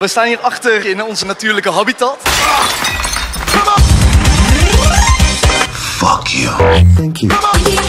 We staan hier achter in onze natuurlijke habitat. Fuck you. Thank you.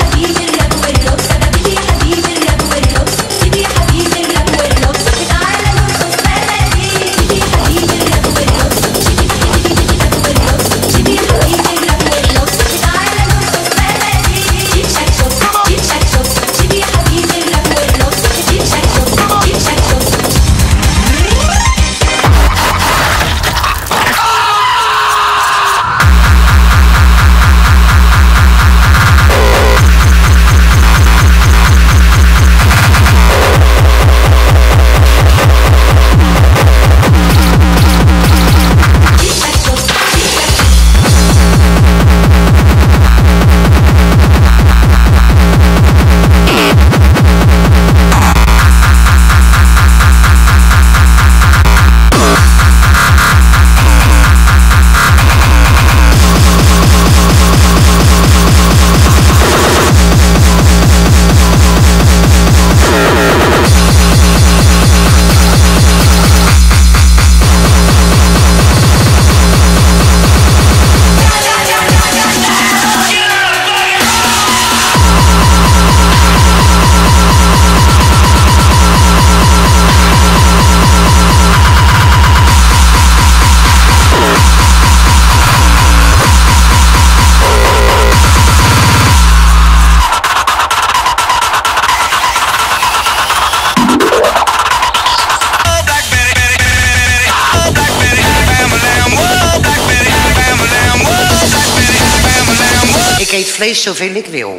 Ik eet vlees zoveel ik wil.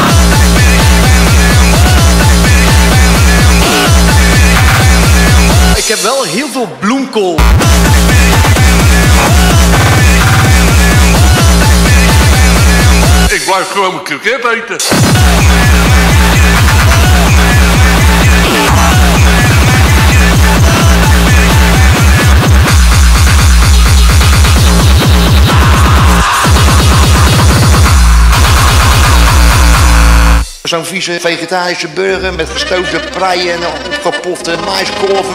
Ik heb wel heel veel bloemkool. Ik blijf gewoon mijn kroket eten. Zo'n vieze vegetarische burger met gestookte preien en opgeplofte maiskolven.